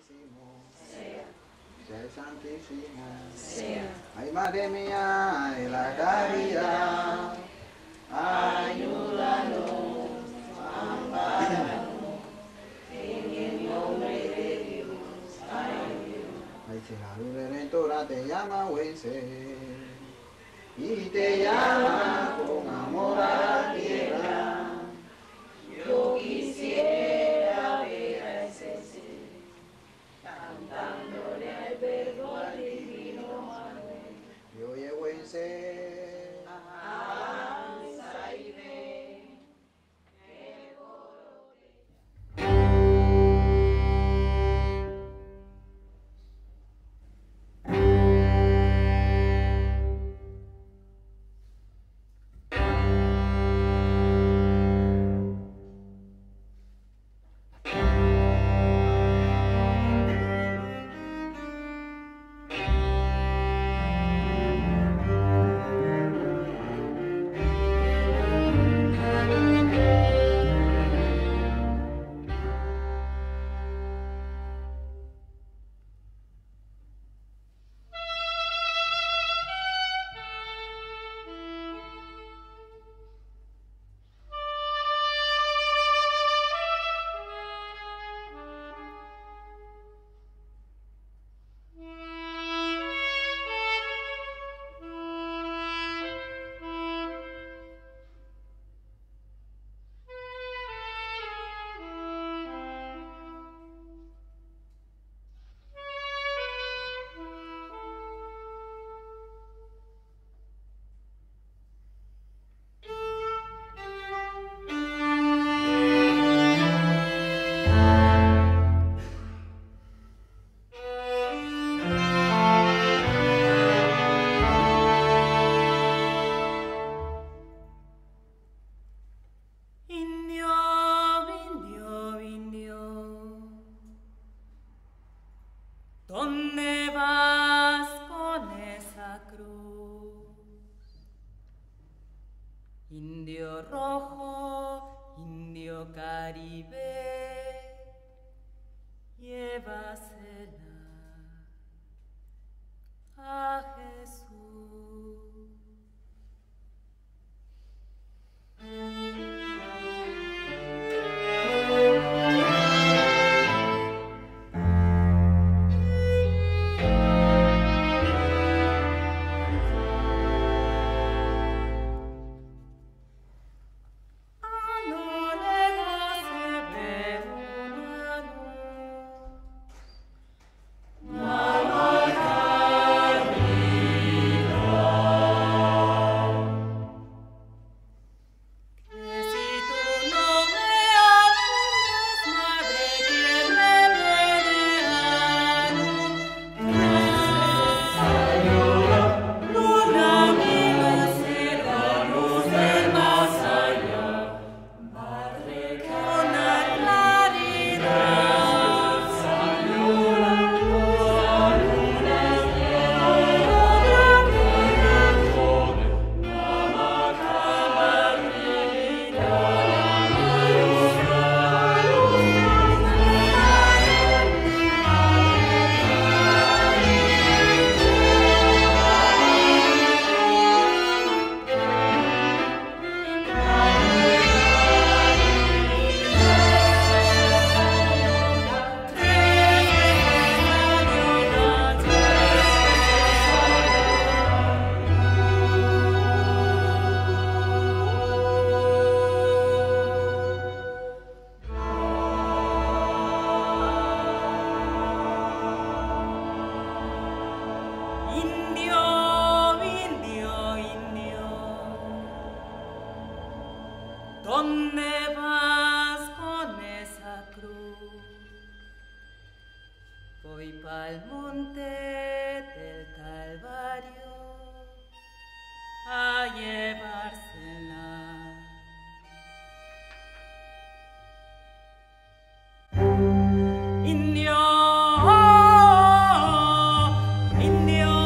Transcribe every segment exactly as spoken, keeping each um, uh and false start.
sea, sea santísimo, sea, ay madre mía de la caridad, ayúdanos, ampáranos, en el nombre de Dios, ay Dios. ay si la luz redentora te llama buen ser, y te llama con amor a la tierra, Yo quisiera ver a ese ser, cantándole al verbo al divino Manuel. y oye buen ser, Avanza y ve, que coro te ¿Dónde vas con esa cruz? Indio rojo, indio caribe, llévasela a Jesús. Indio, indio, indio, ¿dónde vas con esa cruz? Voy pa'l monte del Calvario a llevársela. Indio, indio,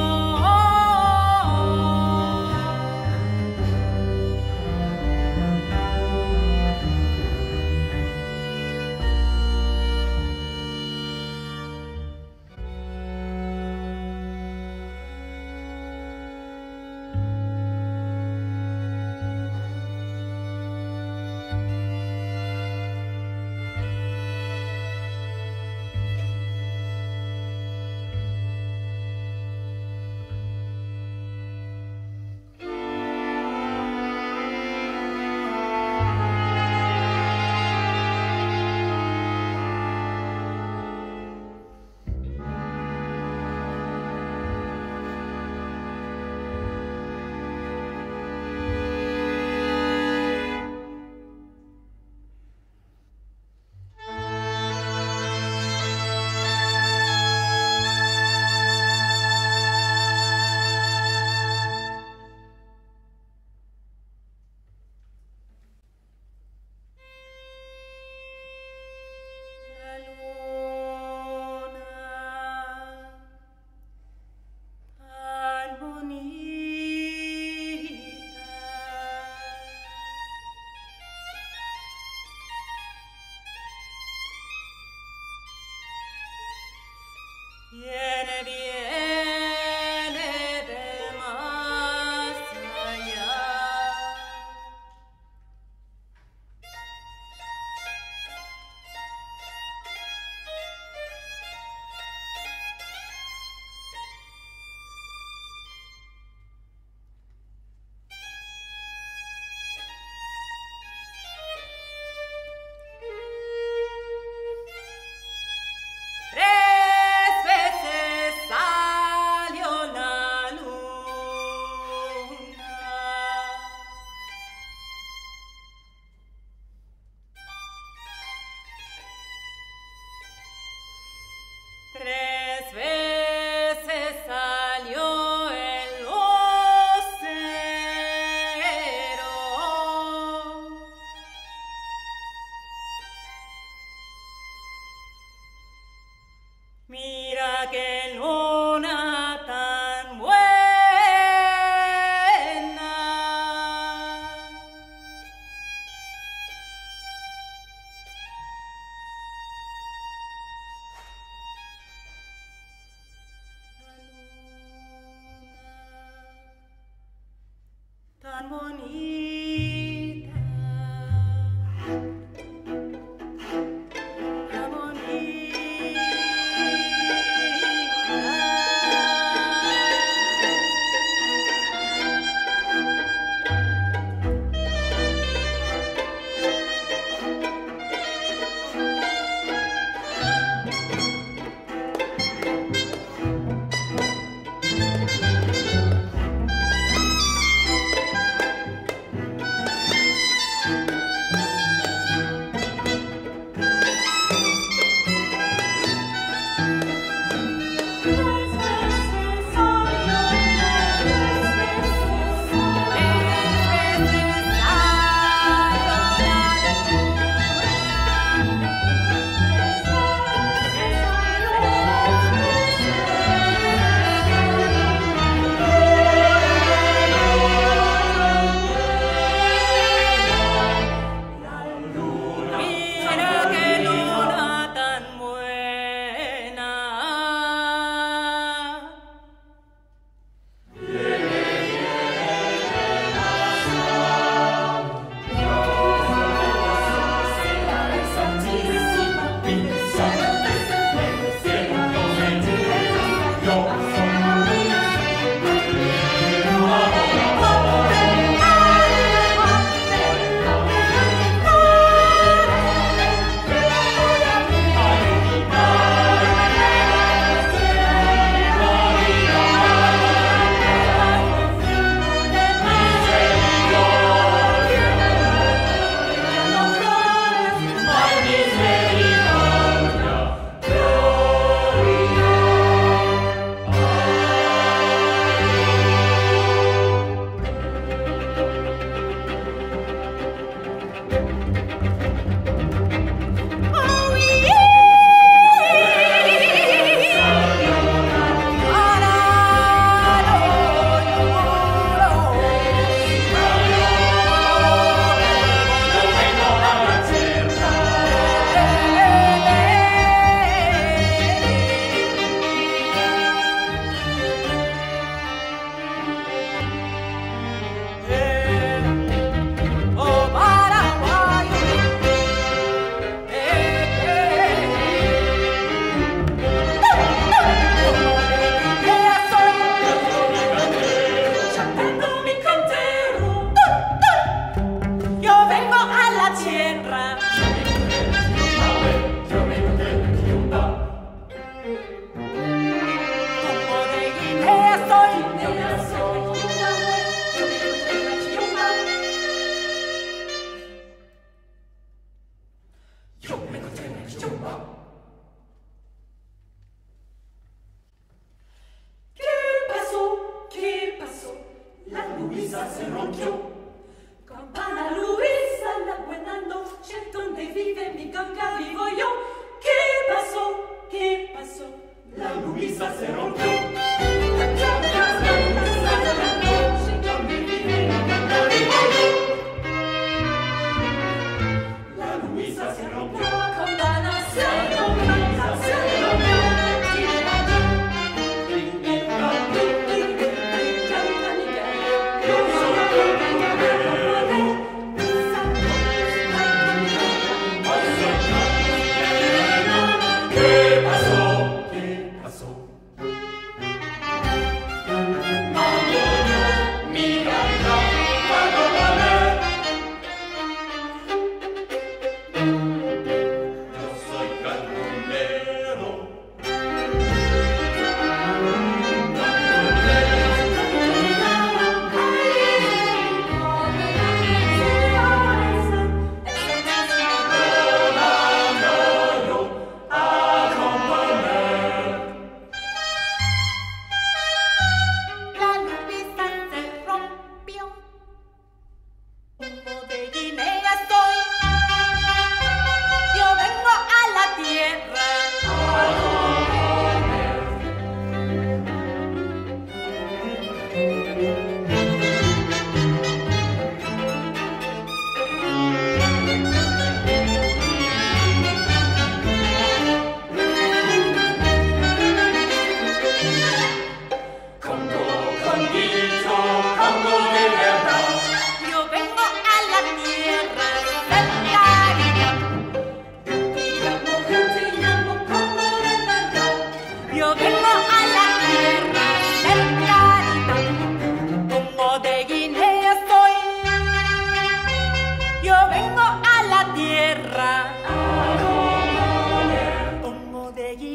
Viene, viene del más allá. Tres veces salió la luna. Tres veces salió el lucero. Mira qué luna tan buena. La luna tan bonita. Tan bonita. Mira qué luna tan buena. Oh Paraguay, ya tengo mi cantero. Yo vengo a la tierra. Como de Guinea soy. Yo me encontré en el Yumba. ¿Qué pasó? ¿Qué pasó? La Luisa se rompió. Campana Luisa, la buena noche, donde vive mi ganga vivo yo. ¿Qué pasó? ¿Qué pasó? La Luisa se rompió. La Luisa se rompió. Campana se rompió. Se rompió.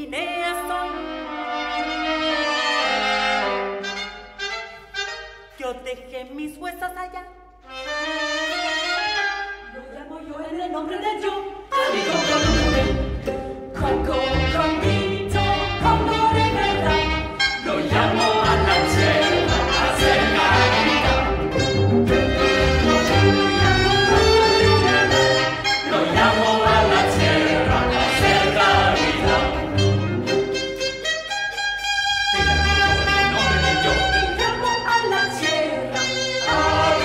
vine hasta. Yo dejé mis huesos allá. Lo llamo yo en el nombre de Dios. Amigo con Coco, convito, condor de verdad. Lo llamo a la tierra, a hacer caridad. Lo llamo a la tierra, a hacer caridad. Te llamo yo en el nombre de Dios. Te llamo a la tierra, a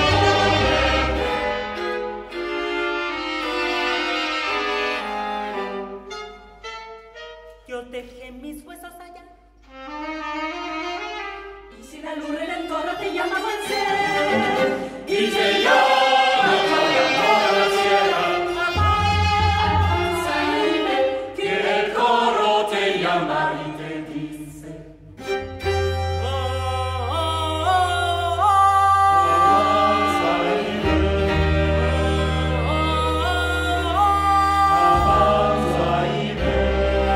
yo dejé mis huesos allá. Y si la luna en el torre te llama al cielo, y te llama a la tierra, avanza y ve que el coro te llama y te dice: avanza y ve, avanza y ve.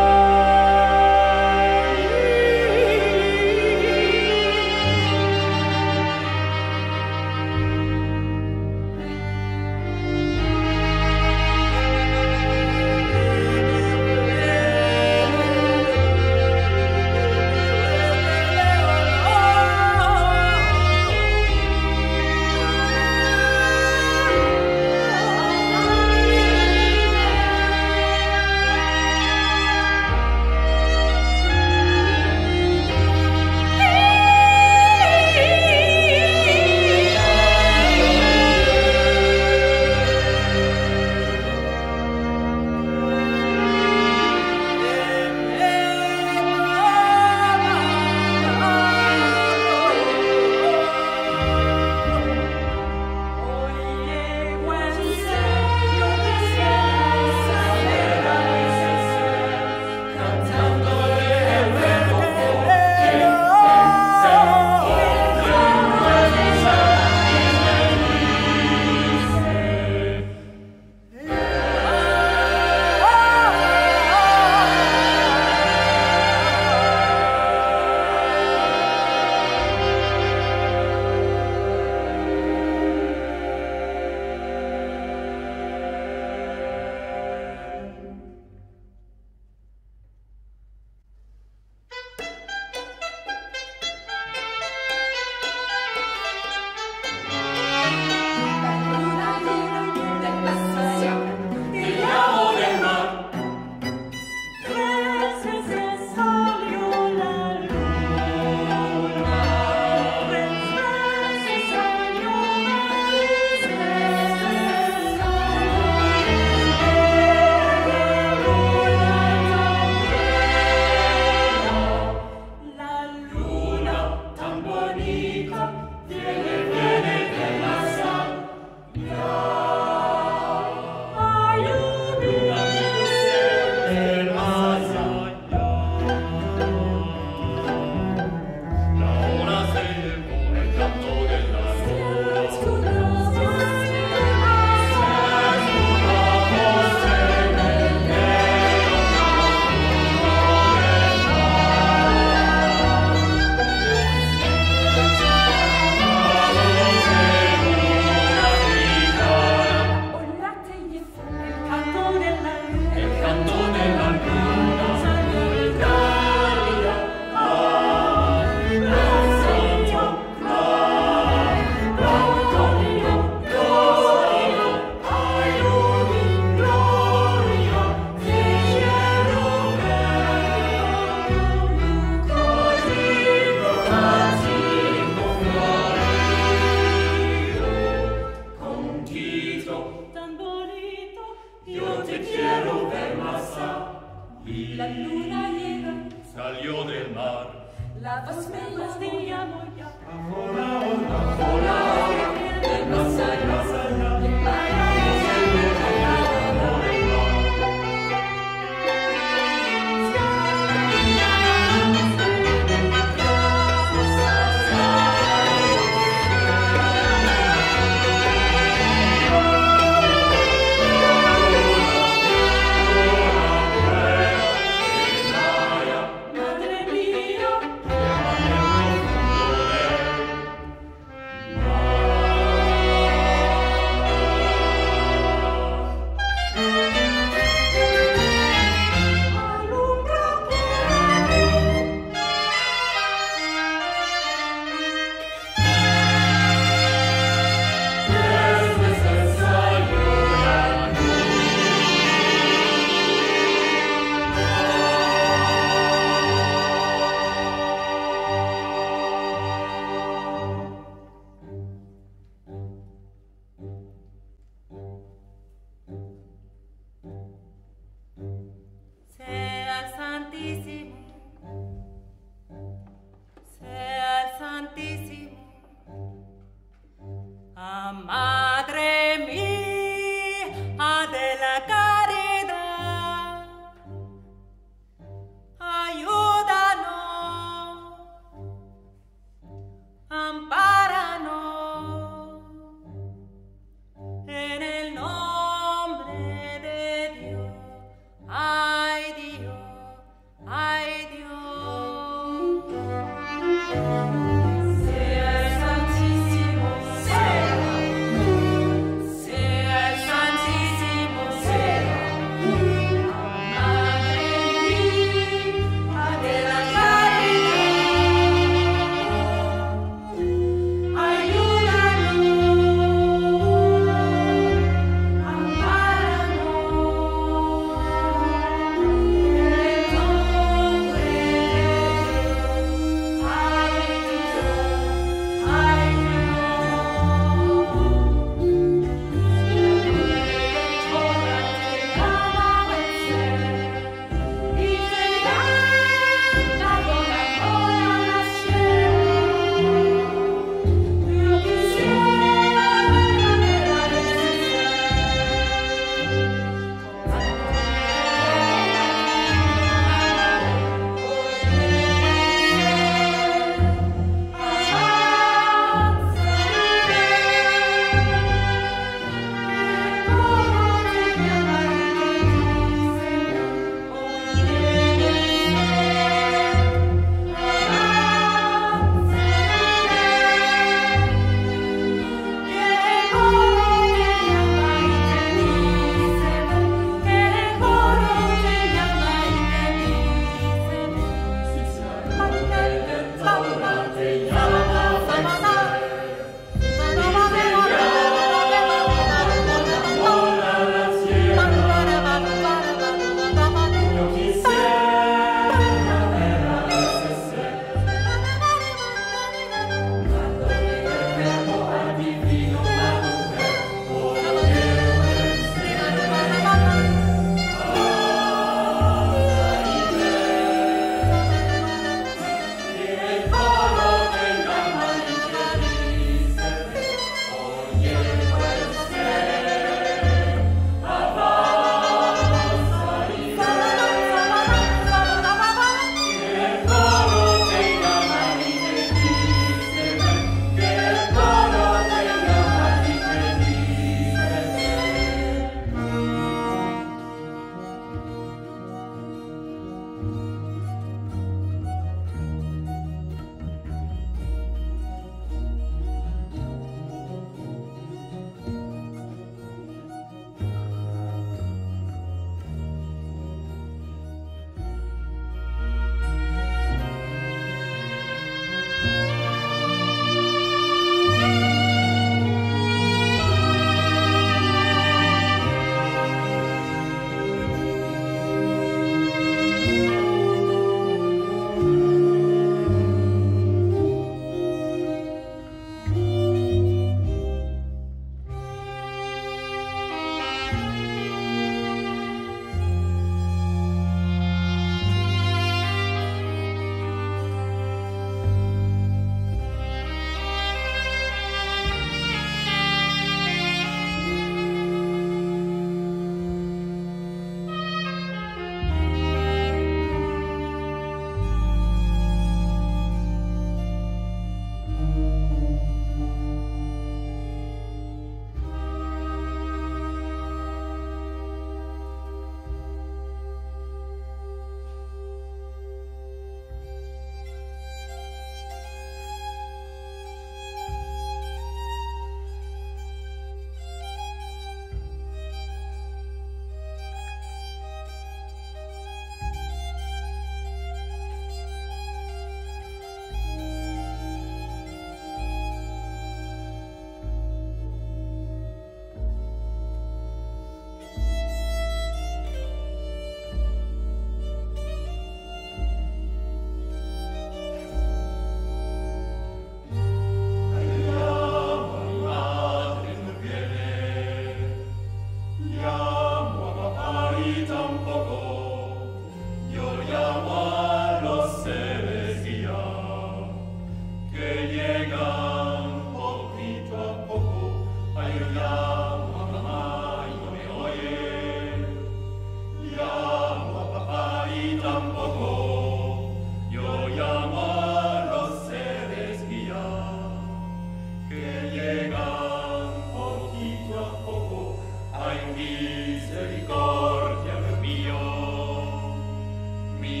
La voz me llama ya. Ahora, ahora, ahora, De más allá, más allá, de para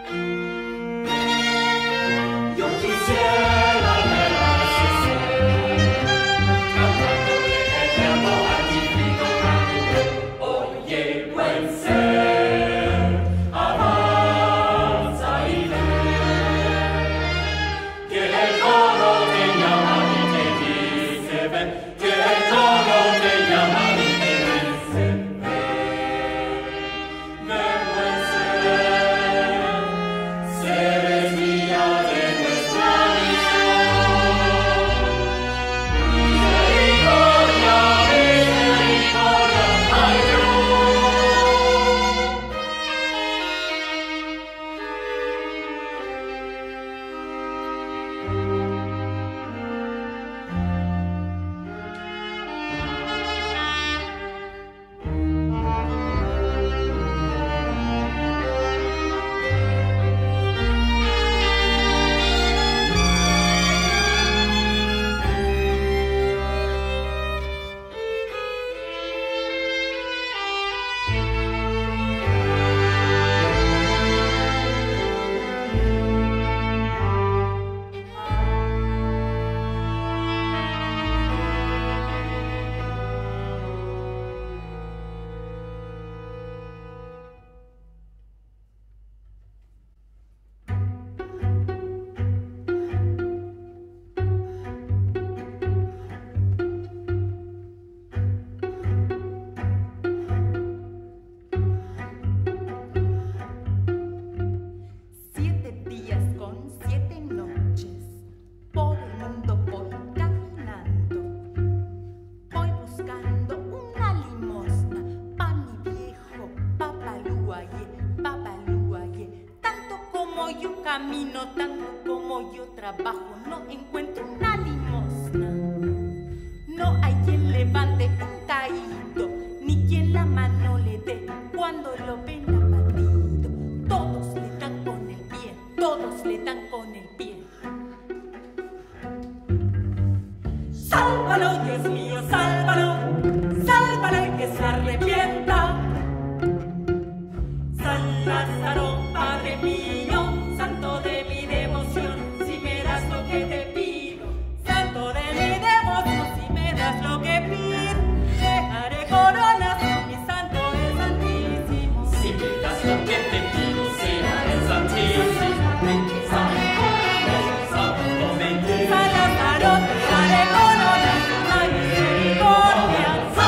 Yo quisiera verla crecer, cantándole eterno al divino canto. Oye, buen ser, avanza y ve, que el coro te llama y te dice ven, que el coro te llama y te dice ven. Ven, buen ser, seres guía de nuestra misión. Misericordia, misericordia, ay Dios. Siete días con siete noches, por el mundo voy caminando, voy buscando una limosna pa' mi viejo papalúaye, papalúaye. Tanto como yo camino, tanto como yo trabajo, no encuentro una limosna. No hay quien levante un caído, ni quien la mano le dé cuando lo ven abatido. Todos le dan con el pie, todos le dan con el pie. Sálvalo, Dios mío, sálvalo, sálvalo y que se arrepienta. San Lázaro, Padre mío, santo de mi devoción, si me das lo que te pido, santo de mi devoción, si me das lo que pido, te haré coronas con mi santo el santísimo. Si me das lo que te pido, será el santísimo. San Lázaro, te haré coronas con la misericordia.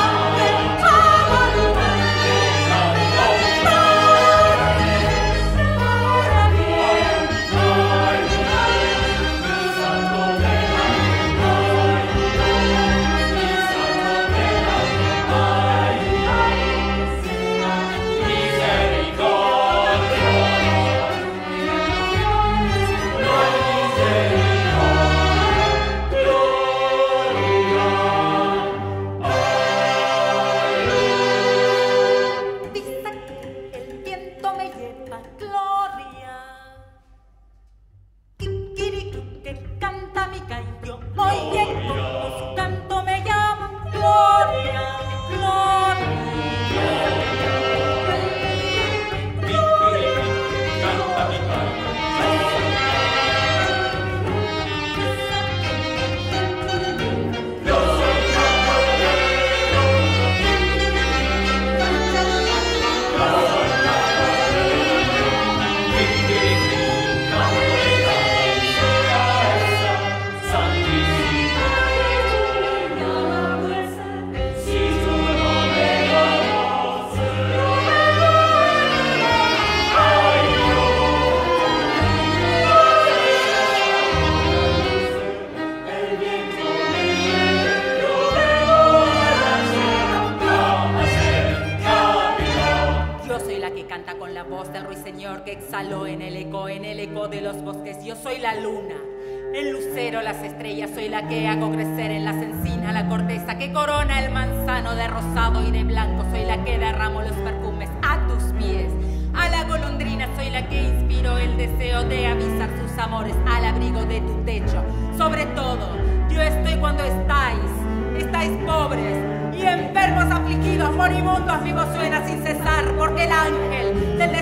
que exhaló en el eco, en el eco de los bosques. Yo soy la luna, el lucero, las estrellas. Soy la que hago crecer en las encinas la corteza que corona el manzano de rosado y de blanco. Soy la que derramo los perfumes a tus pies. A la golondrina soy la que inspiró el deseo de avisar sus amores al abrigo de tu techo. Sobre todo, yo estoy cuando estáis, estáis pobres y enfermos, afligidos, moribundos. Mi voz suena sin cesar porque el ángel del